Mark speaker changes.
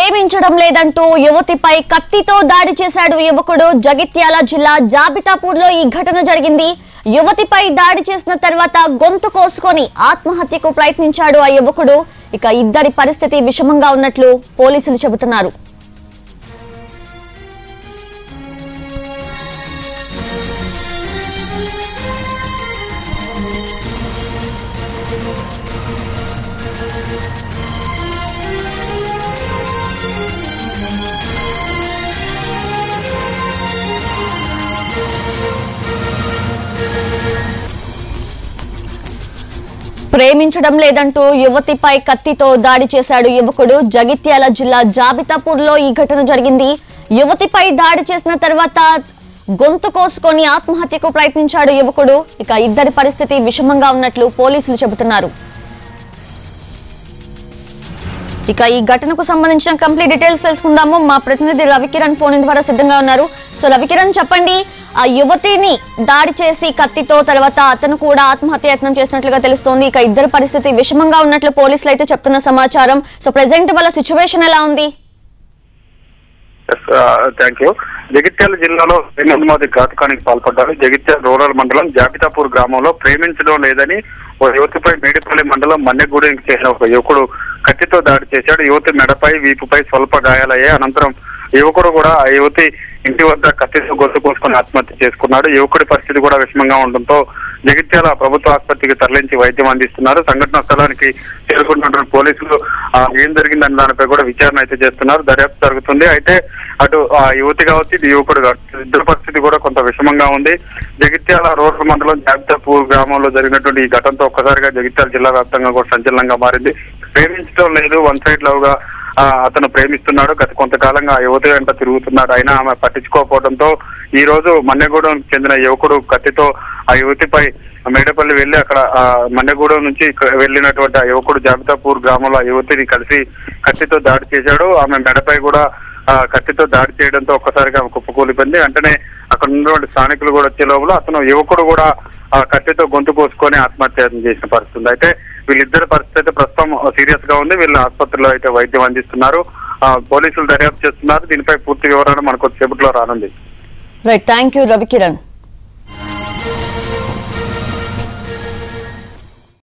Speaker 1: ప్రేమించడం లేదంటూ యువతిపై కత్తితో దాడి చేశాడు యువకుడు. జగిత్యాల జిల్లా జాబితాపూర్లో ఈ ఘటన జరిగింది. యువతిపై దాడి చేసిన తర్వాత గొంతు కోసుకొని ఆత్మహత్యకు ప్రయత్నించాడు ఆ యువకుడు. ఇక ఇద్దరి పరిస్థితి విషమంగా ఉన్నట్లు పోలీసులు చెబుతున్నారు. ప్రేమించడం లేదంటూ యువతిపై కత్తితో దాడి చేశాడు యువకుడు. జగిత్యాల జిల్లా జాబితాపూర్లో ఈ ఘటన జరిగింది. యువతిపై దాడి చేసిన తర్వాత గొంతు కోసుకొని ఆత్మహత్యకు ప్రయత్నించాడు యువకుడు. ఇక ఇద్దరి పరిస్థితి విషమంగా ఉన్నట్లు పోలీసులు చెబుతున్నారు. ఇక ఈ ఘటనకు సంబంధించిన కంప్లీట్ డీటెయిల్స్ తెలుసుకుందాము. మా ప్రతినిధి రవికిరణ్ ఫోన్ ద్వారా సిద్ధంగా ఉన్నారు. సో రవికిరణ్, చెప్పండి, ఆ యువతిని దాడి చేసి కత్తితో తర్వాత అతను కూడా ఆత్మహత్య యత్నం చేసినట్లుగా తెలుస్తోంది. ఇక ఇద్దరు పరిస్థితి విషమంగా ఉన్నట్లు పోలీసులు అయితే చెప్తున్న సమాచారం. సో ప్రెసెంట్ వాళ్ళ సిచ్యువేషన్ ఎలా ఉంది?
Speaker 2: Thank you. జగిత్యాల జిల్లాలో ప్రేమోన్మాది ఘాతుకానికి పాల్పడ్డారు. జగిత్యాల రూరల్ మండలం జాబితాపూర్ గ్రామంలో ప్రేమించడం లేదని ఓ యువతిపై మేడిపల్లి మండలం మన్నెగూడెంకి చెందిన ఒక యువకుడు కత్తితో దాడి చేశాడు. యువతి మెడపై, వీపుపై స్వల్ప గాయాలయ్యాయి. అనంతరం యువకుడు కూడా ఆ యువతి ఇంటి వద్ద కత్తితో గొంతు కోసుకుని ఆత్మహత్య చేసుకున్నాడు. యువకుడి పరిస్థితి కూడా విషమంగా ఉండడంతో జగిత్యాల ప్రభుత్వ ఆసుపత్రికి తరలించి వైద్యం అందిస్తున్నారు. సంఘటనా స్థలానికి చేరుకున్నటువంటి పోలీసులు ఏం జరిగిందని దానిపై కూడా విచారణ అయితే చేస్తున్నారు. దర్యాప్తు జరుగుతుంది. అయితే అటు ఆ యువతి కావచ్చు, ఇది యువకుడు కావచ్చు, ఇద్దరు పరిస్థితి కూడా కొంత విషమంగా ఉంది. జగిత్యాల రూరల్ మండలం జాబితాపూర్ గ్రామంలో జరిగినటువంటి ఈ ఘటనతో ఒక్కసారిగా జగిత్యాల జిల్లా వ్యాప్తంగా కూడా సంచలనంగా మారింది. ప్రేమించడం లేదు, వన్ సైడ్ లవ్ గా అతను ప్రేమిస్తున్నాడు. గత కొంతకాలంగా ఆ యువతి వెంట తిరుగుతున్నాడు. అయినా ఆమె పట్టించుకోకపోవడంతో ఈ రోజు మన్నెగూడెం చెందిన యువకుడు కత్తితో ఆ యువతిపై మేడపల్లి వెళ్లి అక్కడ మన్నెగూడెం నుంచి వెళ్లినటువంటి ఆ యువకుడు జాబితాపూర్ గ్రామంలో ఆ యువతిని కలిసి కత్తితో దాడి చేశాడు. ఆమె మెడపై కూడా కత్తితో దాడి చేయడంతో ఒక్కసారిగా ఆమె కుప్పకూలిపోయింది. వెంటనే అక్కడ ఉన్నటువంటి స్థానికులు కూడా వచ్చే లోపల అతను యువకుడు కూడా ఆ కత్తితో గొంతు కోసుకొని ఆత్మహత్య చేసిన పరిస్థితి. అయితే వీళ్ళిద్దరి పరిస్థితి అయితే ప్రస్తుతం సీరియస్ గా ఉంది. వీళ్ళ ఆసుపత్రిలో అయితే వైద్యం అందిస్తున్నారు. పోలీసులు దర్యాప్తు చేస్తున్నారు. దీనిపై పూర్తి వివరణ మనకు సేపట్లో రానుంది.
Speaker 1: Right, thank you Ravikiran.